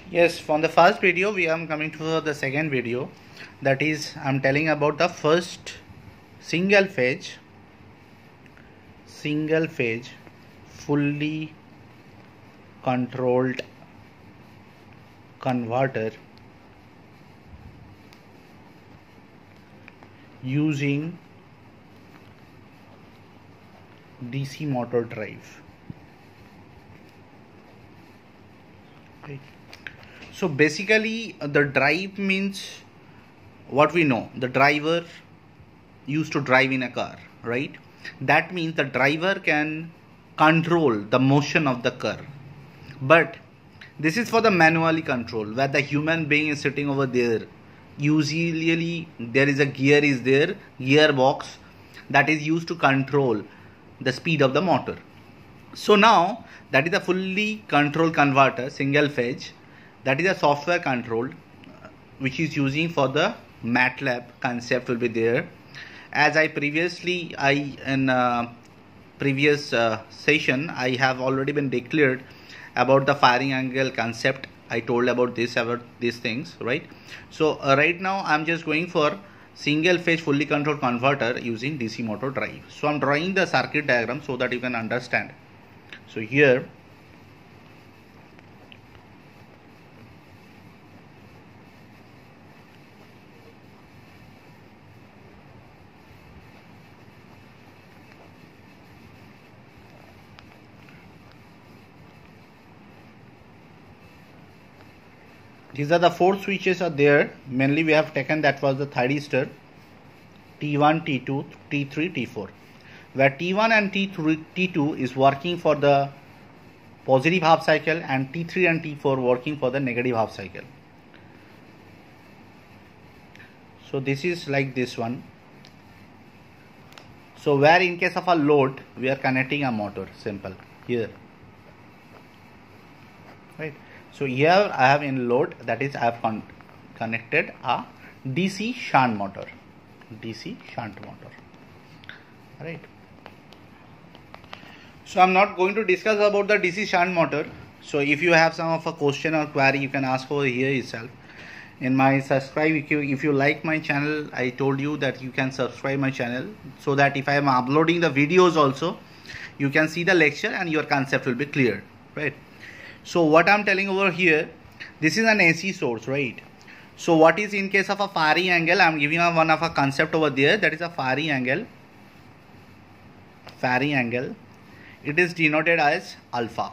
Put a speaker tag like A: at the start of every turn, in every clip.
A: Yes, from the first video we are coming to the second video, that is I'm telling about the first single phase fully controlled converter using DC motor drive. Right. So basically the drive means what we know, the driver used to drive in a car, right? That means the driver can control the motion of the car, but this is for the manually control, where the human being is sitting over there. Usually there is a gearbox that is used to control the speed of the motor. So now that is a fully controlled converter, single phase, that is a software controlled, which is using for the MATLAB concept will be there. As I previously in previous session I have already been declared about the firing angle concept. I told about these things, right? So right now I'm just going for single phase fully controlled converter using DC motor drive. So I'm drawing the circuit diagram so that you can understand. So here these are the four switches are there. Mainly we have taken that was the thyristor T1, T2, T3, T4, where T1 and T2 is working for the positive half cycle and T3 and T4 working for the negative half cycle. So this is like this one. So where in case of a load we are connecting a motor, simple here, right? So here I have in load, that is I have connected a DC shunt motor, right? So I'm not going to discuss about the DC shunt motor. So if you have some of a question or query, you can ask over here itself. In my subscribe, if you like my channel, I told you that you can subscribe my channel, so that if I am uploading the videos also, you can see the lecture and your concept will be clear, right? So what I'm telling over here, this is an AC source, right? So what is in case of a firing angle, I'm giving one of a concept over there, that is a firing angle. It is denoted as alpha.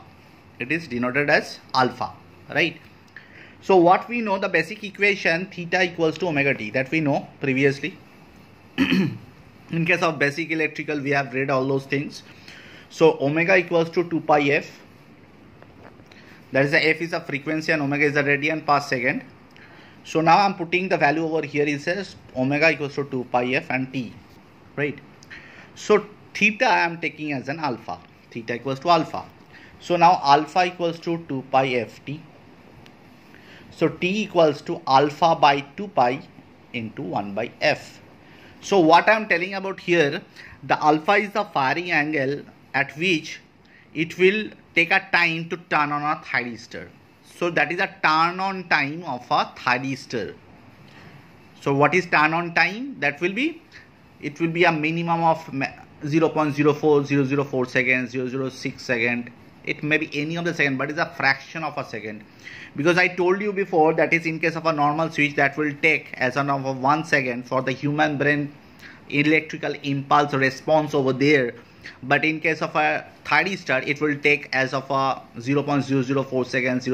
A: Right? So what we know, the basic equation theta equals to omega t, that we know previously. In case of basic electrical, we have read all those things. So omega equals to 2 pi f. That is the f is a frequency and omega is the radian per second. So now I'm putting the value over here. It says omega equals to 2 pi f and t, right? So theta I am taking as an alpha. Theta equals to alpha. So now alpha equals to 2 pi ft. So t equals to alpha by 2 pi into 1 by f. So what I am telling about here, the alpha is the firing angle at which it will take a time to turn on a thyristor. So that is a turn on time of a thyristor. So what is turn on time? That will be, it will be a minimum of 0.04004 seconds, 0.006 second. It may be any of the second, but it's a fraction of a second. Because I told you before, that is in case of a normal switch, that will take as an of 1 second for the human brain electrical impulse response over there. But in case of a thyristor, it will take as of a 0.004 seconds,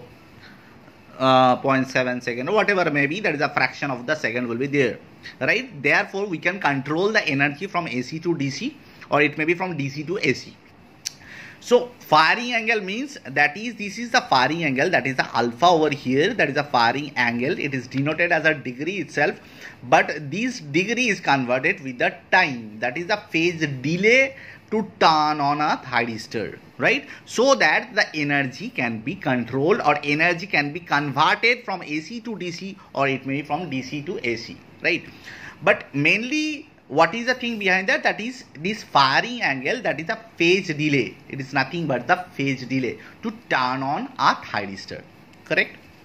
A: 0.7 second, or whatever may be, that is a fraction of the second will be there, right? Therefore we can control the energy from AC to DC, or it may be from DC to AC. So firing angle means, that is, this is the firing angle, that is the alpha over here, that is the firing angle. It is denoted as a degree itself, but this degree is converted with the time, that is the phase delay to turn on a thyristor, right? So that the energy can be controlled, or energy can be converted from AC to DC, or it may be from DC to AC, right? But mainly what is the thing behind that? That is this firing angle, that is a phase delay. It is nothing but the phase delay to turn on a thyristor. Correct?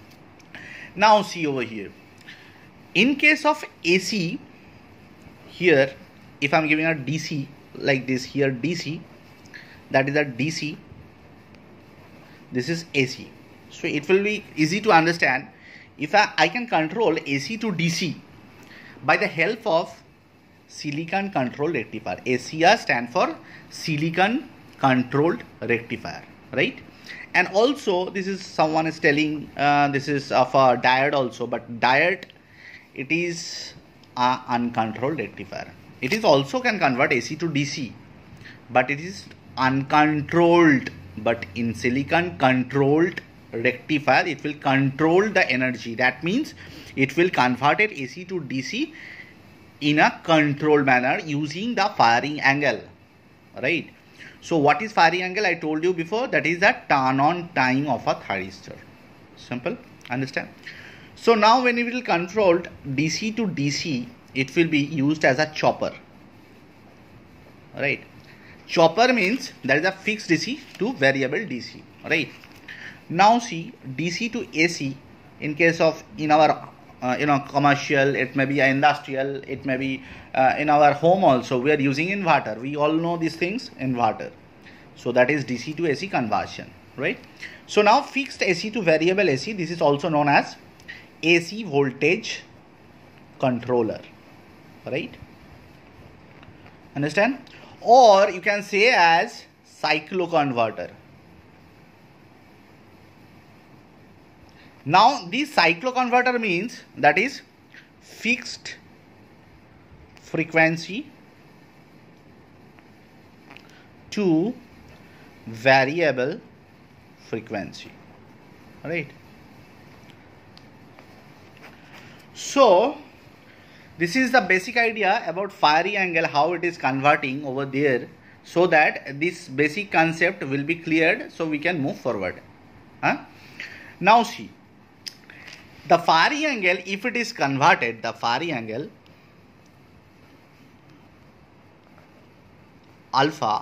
A: Now see over here. In case of AC, here if I'm giving a DC like this, here DC, that is a DC, this is AC. So it will be easy to understand if I can control AC to DC by the help of silicon control rectifier. ACR stand for silicon controlled rectifier, right? And also this is, someone is telling this is of a diode also, but diode, it is a uncontrolled rectifier. It is also can convert AC to DC, but it is uncontrolled. But in silicon controlled rectifier, it will control the energy. That means it will convert it AC to DC in a controlled manner using the firing angle, right? So what is firing angle? I told you before, that is the turn on time of a thyristor. Simple, understand? So now when it will control DC to DC, it will be used as a chopper, right? Chopper means that is a fixed DC to variable DC, right? Now see, DC to AC, in case of in our commercial, it may be industrial, it may be in our home also, we are using inverter. We all know these things, inverter. So that is DC to AC conversion, right? So now fixed AC to variable AC, this is also known as AC voltage controller, right? Understand? Or you can say as cycloconverter. Now this cycloconverter means that is fixed frequency to variable frequency, right? So this is the basic idea about firing angle, how it is converting over there, so that this basic concept will be cleared, so we can move forward. Now see, the firing angle, if it is converted, the firing angle alpha,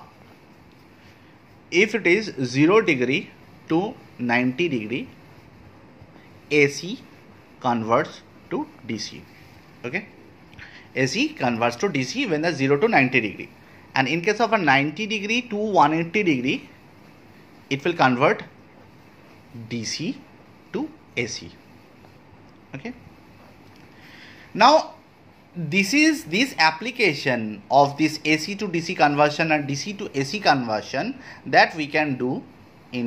A: if it is 0 degree to 90 degree, AC converts to DC, okay? AC converts to DC when the 0 to 90 degree, and in case of a 90 degree to 180 degree, it will convert DC to AC, okay? Now this is this application of this AC to DC conversion and DC to AC conversion that we can do in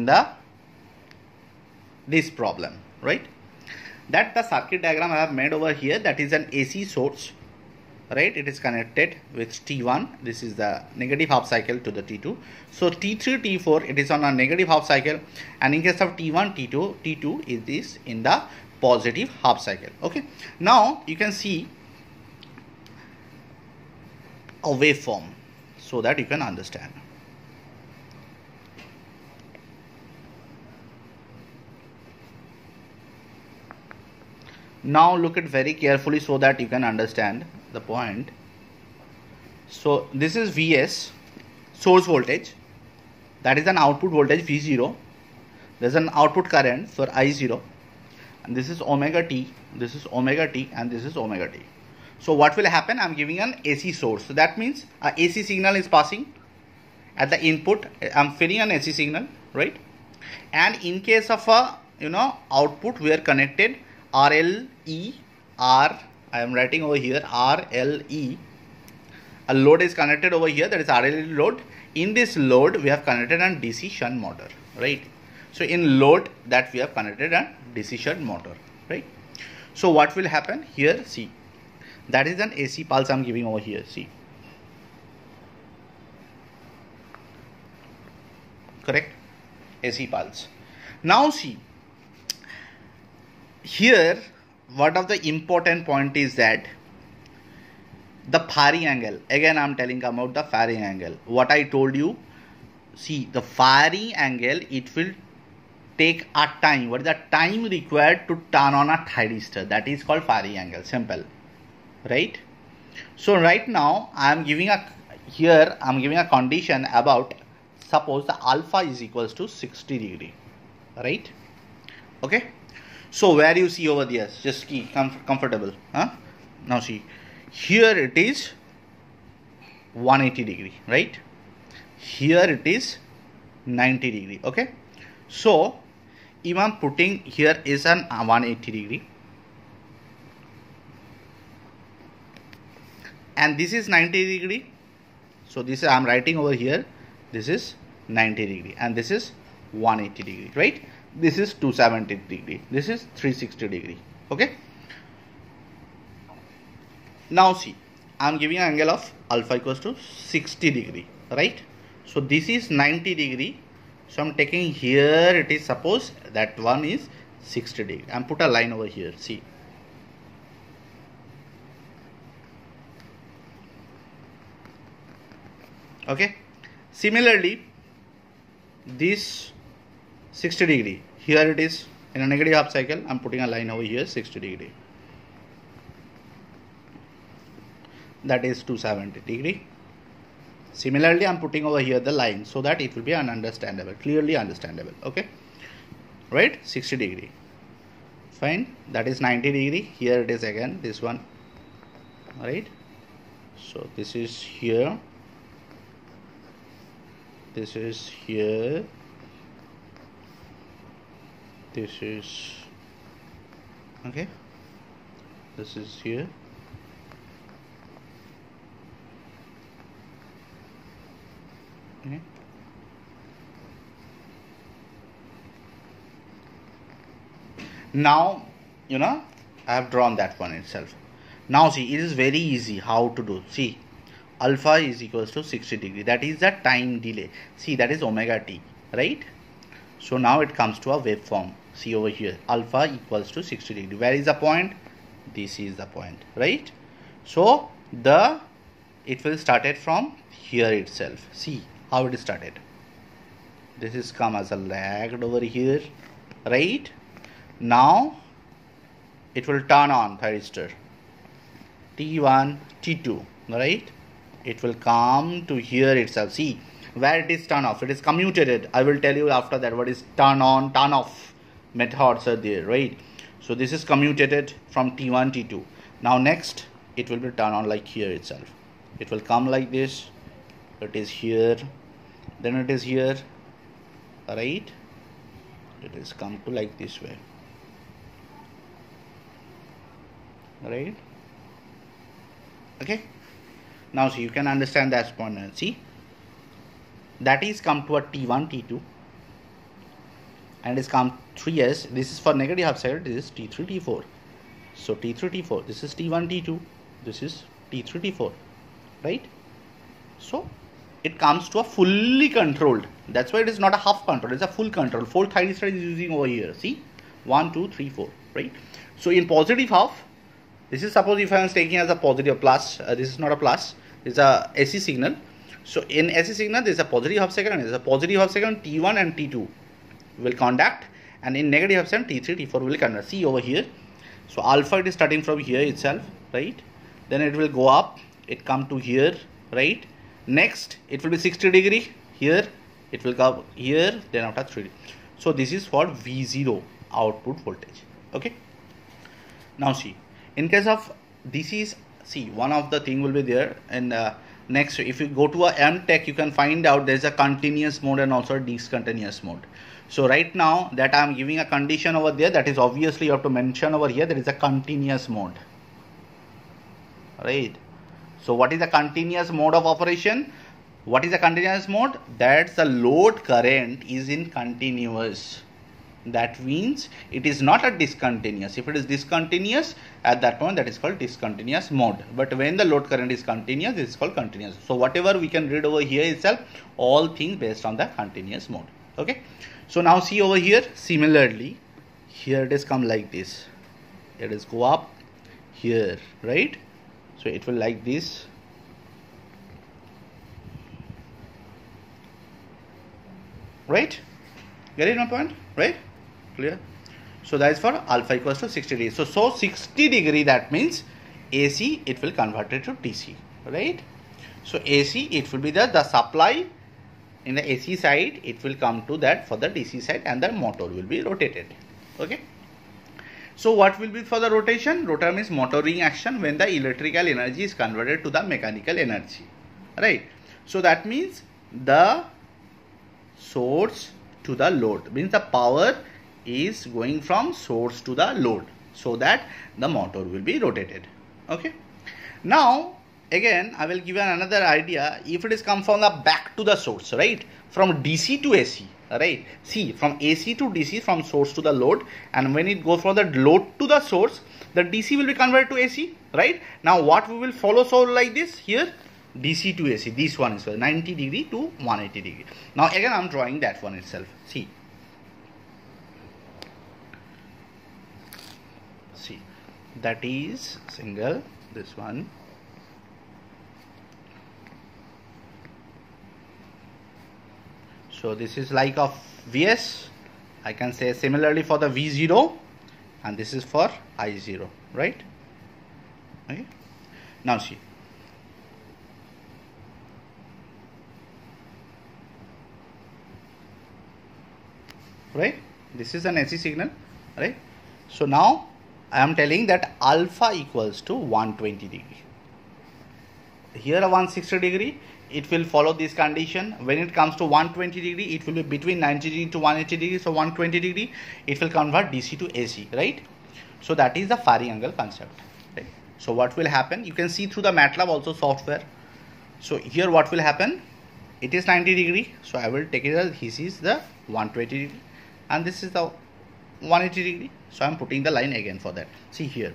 A: this problem, right? That the circuit diagram I have made over here, that is an AC source, right? It is connected with T1. This is the negative half cycle to the T2. So T3, T4, it is on a negative half cycle, and in case of T1, T2 is this in the positive half cycle, okay? Now you can see a waveform so that you can understand. Now look at very carefully so that you can understand the point. So this is Vs, source voltage, that is an output voltage V0. There is an output current for I0, and this is omega t, this is omega t, and this is omega t. So what will happen? I am giving an AC source. So that means a AC signal is passing at the input. I am feeding an AC signal, right? And in case of a output, we are connected RLE, I am writing over here RLE. A load is connected over here, that is RLE load. In this load, we have connected a DC shunt motor, right? So in load that we have connected a DC shunt motor, right? So what will happen here? See, that is an AC pulse I am giving over here. See, correct? AC pulse. Now see, here what of the important point is that the firing angle. Again I am telling about the firing angle. What I told you, see, the firing angle, it will take a time. What is the time required to turn on a thyristor? That is called firing angle. Simple, right? So right now I am giving a condition about, suppose the alpha is equals to 60 degree, right? Okay, So where you see over there, just key comfortable, huh? Now see, here it is 180 degree, right? Here it is 90 degree. Okay, so if I'm putting here is an 180 degree, and this is 90 degree. So this is, I'm writing over here, this is 90 degree, and this is 180 degree, right? This is 270 degree, this is 360 degree. Okay, now see, I'm giving an angle of alpha equals to 60 degree, right? So this is 90 degree, so I'm taking here, it is, suppose that one is 60 degree. I'm put a line over here, see. Okay, similarly this 60 degree, here it is in a negative half cycle, I'm putting a line over here 60 degree, that is 270 degree. Similarly I'm putting over here the line so that it will be understandable, clearly understandable. Okay, right, 60 degree, fine, that is 90 degree. Here it is again this one, right? So this is here, this is here, this is, okay, this is here, okay. Now you know I have drawn that one itself. Now see, it is very easy how to do. See, alpha is equals to 60 degree, that is the time delay. See, that is omega t, right? So now it comes to a waveform. See over here, alpha equals to 60 degree. Where is the point? This is the point, right? So it will started from here itself. See how it is started. This is come as a lagged over here, right? Now it will turn on thyristor T1, T2, right? It will come to here itself. See where it is turn off, it is commutated. I will tell you after that what is turn on, turn off methods are there, right? So this is commutated from T1, T2. Now next it will be turn on like here itself. It will come like this, it is here, then it is here, right? It is come to like this way, right? Okay, now see, you can understand that point. See, that is come to a T1, T2, and is come 3s. This is for negative half cycle, this is T3, T4. So T3, T4, this is T1, T2, this is T3, T4, right? So it comes to a fully controlled, that's why it is not a half control, it's a full control. 4 thyristor is using over here. See, 1, 2, 3, 4, right? So in positive half, this is, suppose if I am taking as a positive plus, this is not a plus, it's a AC signal. So in AC signal there is a positive half cycle and there is a positive half cycle, T1 and T2 will conduct, and in negative half cycle T3, T4 will conduct. See over here, so alpha it is starting from here itself, right? Then it will go up, it come to here, right? Next it will be 60 degree, here it will come here, then after 3. So this is for V0 output voltage. Okay, now see, in case of this is, see, one of the thing will be there, and next if you go to a M-Tech you can find out there is a continuous mode and also a discontinuous mode. So right now that I am giving a condition over there, that is obviously you have to mention over here there is a continuous mode, right? So what is the continuous mode of operation? What is the continuous mode? That's the load current is in continuous. That means it is not a discontinuous. If it is discontinuous, at that point that is called discontinuous mode. But when the load current is continuous, it is called continuous. So whatever we can read over here itself, all things based on the continuous mode. Okay. So now see over here, similarly, here it is come like this. It is go up here, right? So it will like this. Right? Get it, my point? Right? Clear? So that is for alpha equals to 60 degree. So 60 degree, that means AC it will convert it to DC, right? So AC it will be the supply in the AC side, it will come to that for the DC side, and the motor will be rotated. Okay. So what will be for the rotation? Rotor means motoring action when the electrical energy is converted to the mechanical energy, right? So that means the source to the load, means the power is going from source to the load, so that the motor will be rotated. Okay, now again I will give you another idea. If it is come from the back to the source, right, from DC to AC, right, see, from AC to DC, from source to the load, and when it goes from the load to the source, the DC will be converted to AC, right? Now what we will follow, so like this here, DC to AC, this one is 90 degree to 180 degree. Now again I am drawing that one itself. See, that is single, this one. So this is like of Vs. I can say similarly for the V0, and this is for I0, right? Okay. Now see, right, this is an AC signal, right? So now I am telling that alpha equals to 120 degree. Here a 160 degree, it will follow this condition. When it comes to 120 degree, it will be between 90 degree to 180 degree. So 120 degree, it will convert DC to AC, right? So that is the firing angle concept, right? So what will happen, you can see through the MATLAB also software. So here what will happen, it is 90 degree, so I will take it as this is the 120 degree and this is the 180 degree. So I am putting the line again for that. See here,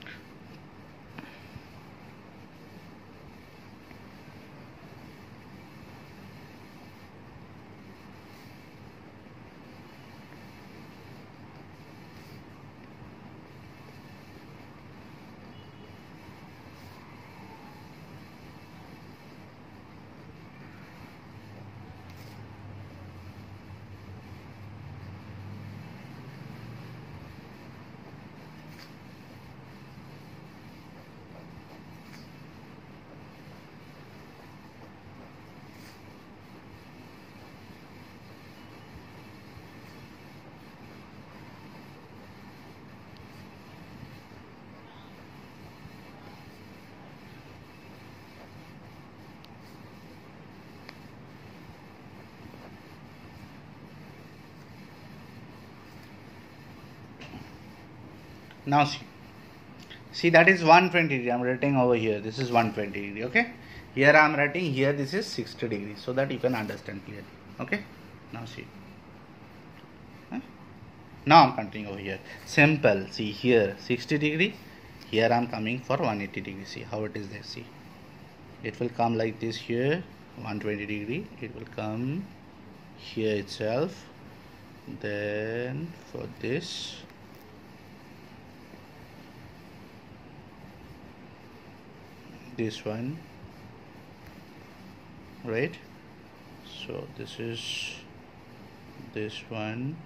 A: now see that is 120 degree. I am writing over here, this is 120 degree. Okay, here I am writing, here this is 60 degree, so that you can understand clearly. Okay, now see, now I am continuing over here, simple. See here 60 degree, here I am coming for 180 degree. See how it is there. See, it will come like this here, 120 degree, it will come here itself, then for this one, right? So this is this one,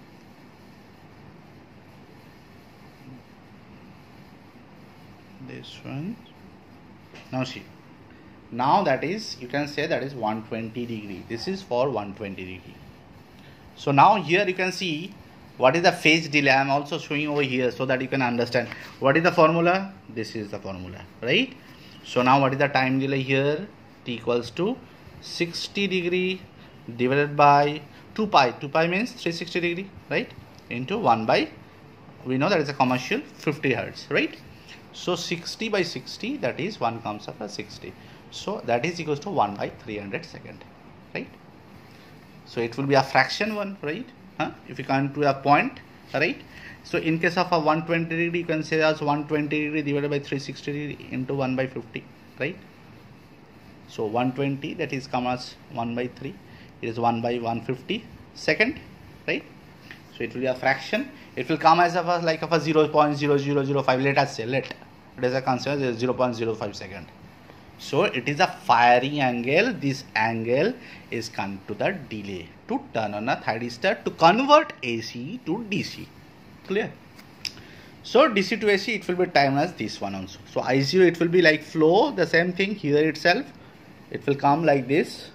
A: this one. Now see, now that is, you can say that is 120 degree. This is for 120 degree. So now here you can see what is the phase delay. I am also showing over here so that you can understand what is the formula. This is the formula, right? So now what is the time delay here? T equals to 60 degree divided by 2 pi. 2 pi means 360 degree, right? Into 1 by, we know that is a commercial 50 hertz, right? So 60 by 60, that is 1 comes up as 60. So that is equals to 1 by 300 second, right? So it will be a fraction one, right? If you come to a point, right? So in case of a 120 degree, you can say as 120 degree divided by 360 degree into 1 by 50, right? So 120, that is come as 1 by 3, it is 1 by 150 second, right? So it will be a fraction. It will come as of a, like of a 0.0005, let us say, let it is a concept 0.05 second. So it is a firing angle. This angle is come to the delay to turn on a thyristor to convert AC to DC. Clear? So DC to AC, it will be time as this one also. So I0, it will be like flow, the same thing here itself. It will come like this.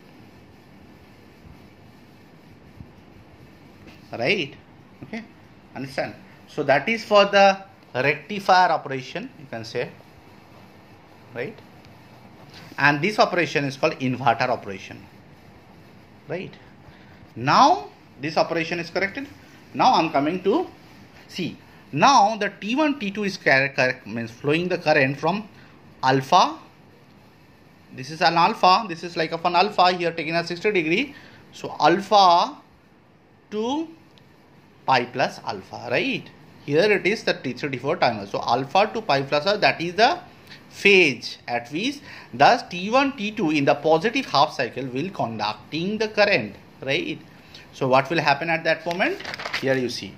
A: Right? Okay. Understand? So that is for the rectifier operation, you can say, right? And this operation is called inverter operation, right? Now this operation is corrected. Now I'm coming to see. Now the T1 T2 is correct, means flowing the current from alpha. This is an alpha, this is like an alpha here taking a 60 degree. So alpha to pi plus alpha, right? Here it is the T34 timer. So alpha to pi plus alpha, that is the phase at which thus T1 T2 in the positive half cycle will conducting the current, right? So what will happen at that moment? Here you see.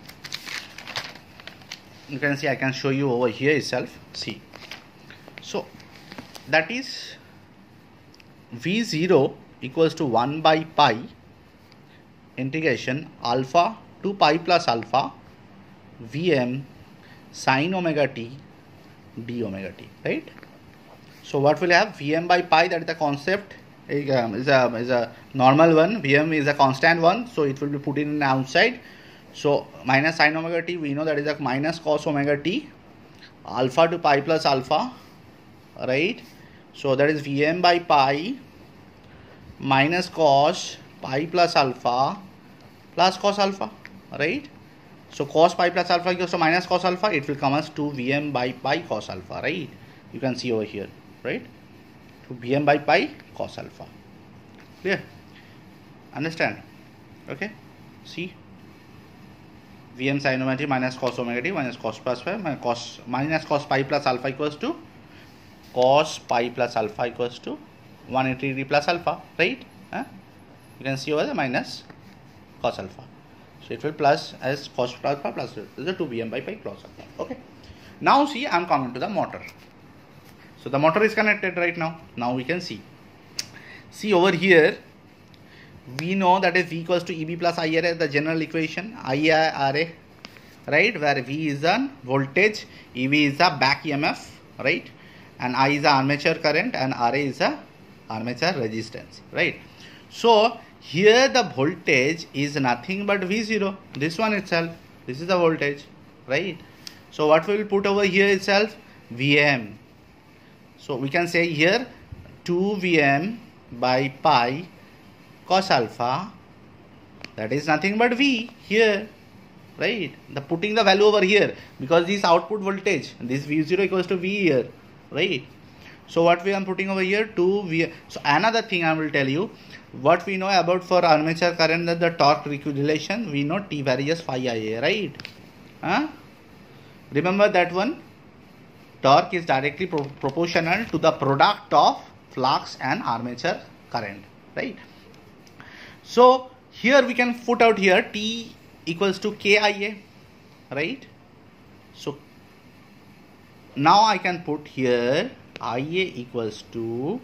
A: You can see, I can show you over here itself. See. So that is V0 equals to 1 by pi integration alpha to pi plus alpha Vm sin omega t d omega t, right? So what will have Vm by pi, that is the concept, is a normal one. Vm is a constant one, so it will be put in outside. So minus sin omega t, we know that is a minus cos omega t, alpha to pi plus alpha, right? So that is Vm by pi minus cos pi plus alpha plus cos alpha, right? So cos pi plus alpha equals to minus cos alpha, it will come as 2 Vm by pi cos alpha, right? You can see over here, right? 2 Vm by pi cos alpha. Clear? Understand? Okay? See? Vm sin omega t minus cos omega t minus cos plus pi minus cos pi plus alpha equals to cos pi plus alpha equals to 180 degree plus alpha, right? You can see over the minus cos alpha. So it will plus as cos alpha plus this is a 2 Vm by pi cos alpha. Okay. Now see, I am coming to the motor. So the motor is connected right now. Now we can see. See over here, we know that is V equals to EB plus IRA, the general equation, IRA, right? Where V is the voltage, EB is the back EMF, right? And I is the armature current and RA is the armature resistance, right? So here the voltage is nothing but V0, this one itself, this is the voltage, right? So what we will put over here itself? Vm. So we can say here 2 Vm by pi cos alpha, that is nothing but V here, right? The putting the value over here, because this output voltage, this V0 equals to V here, right? So what we are putting over here, 2 V. So another thing I will tell you, what we know about for armature current, that the torque relation, we know T varies phi Ia, right? Remember that one? Torque is directly proportional to the product of flux and armature current, right? So here we can put out here T equals to KIA, right? So now I can put here Ia equals to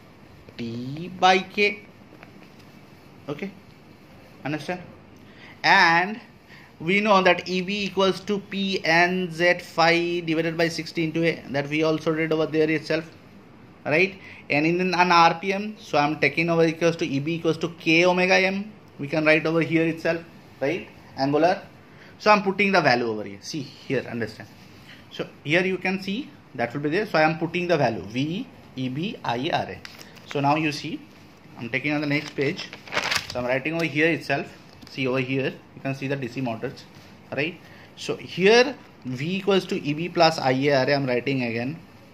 A: T by K. Okay, understand? And we know that EB equals to P N Z phi divided by 60 into A, that we also did over there itself, right? And in an RPM, so I am taking over equals to EB equals to K omega M, we can write over here itself, right? Angular. So I am putting the value over here. See here, understand? So here you can see that will be there. So I am putting the value V EB I R A. So now you see, I am taking on the next page. So I am writing over here itself. See over here, you can see the DC motors, right? So here V equals to EB plus IA array, I am writing again.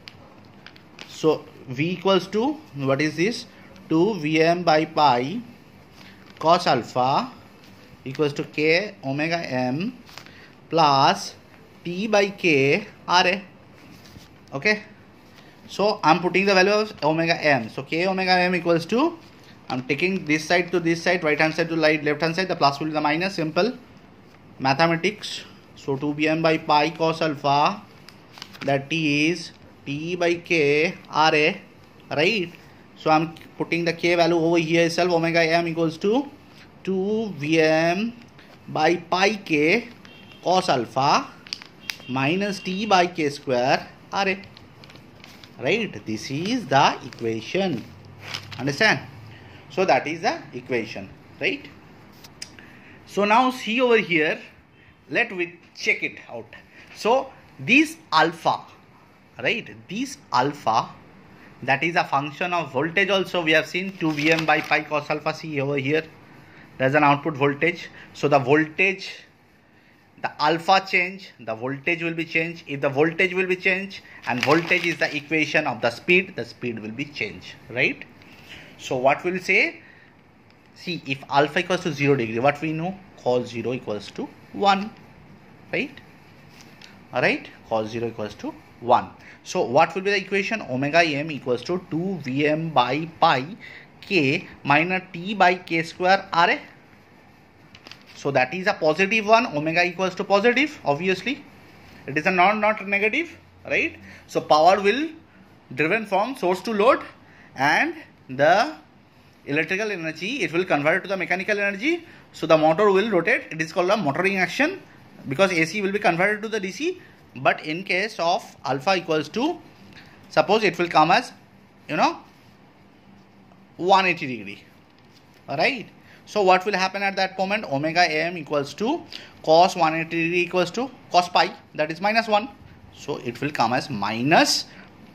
A: So V equals to, what is this? 2 Vm by pi cos alpha equals to K omega M plus T by K RA. Okay. So I am putting the value of omega M. So K omega M equals to, I am taking this side to this side, right hand side to left hand side, the plus will be the minus, simple mathematics. So 2 Vm by pi cos alpha, that is T by K RA, right? So I am putting the K value over here itself, omega M equals to 2 Vm by pi K cos alpha minus T by K square RA, right? This is the equation, understand? So that is the equation, right? So now see over here, let we check it out. So this alpha, right, this alpha, that is a function of voltage. Also we have seen 2 Vm by pi cos alpha. See over here, there's an output voltage. So the voltage, the alpha change, the voltage will be changed. If the voltage will be changed, and voltage is the equation of the speed will be changed, right? So what we'll say, see, if alpha equals to 0 degree, what we know, cos 0 equals to 1, right? Alright, cos 0 equals to 1. So what will be the equation? Omega m equals to 2 Vm by pi k minus t by k square Ra. So that is a positive one. Omega equals to positive, obviously. It is a not negative, right? So power will driven from source to load, and the electrical energy, it will convert to the mechanical energy. So the motor will rotate. It is called a motoring action, because AC will be converted to the DC. But in case of alpha equals to, suppose it will come as, 180 degree. Alright. So what will happen at that moment? Omega m equals to cos 180 degree equals to cos pi, that is minus 1. So it will come as minus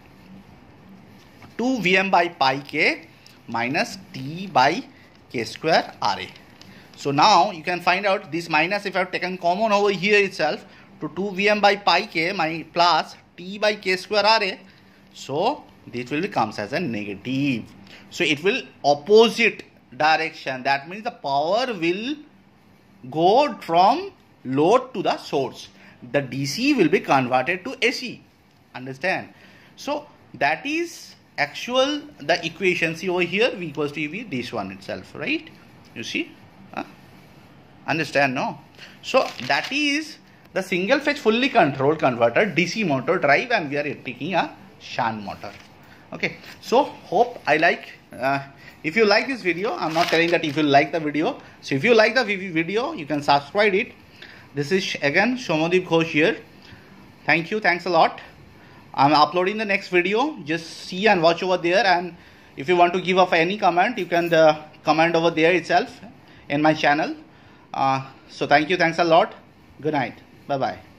A: 2 Vm by pi k minus t by k square Ra. So now you can find out this minus, if I have taken common over here itself, to 2 Vm by pi k plus t by k square Ra. So this will becomes as a negative. So it will opposite direction. That means the power will go from load to the source. The DC will be converted to AC. Understand? So that is actual the equation. See over here, V equals to EV, this one itself, right? You see? Understand, no? So that is the single phase fully controlled converter DC motor drive, and we are taking a shunt motor. Okay, so hope I like. If you like this video, I'm not telling that if you like the video. So if you like the video, you can subscribe it. This is again Somadeep Ghosh here. Thank you, thanks a lot. I'm uploading the next video. Just see and watch over there. And if you want to give up any comment, you can comment over there itself in my channel. So thank you, thanks a lot. Good night. Bye bye.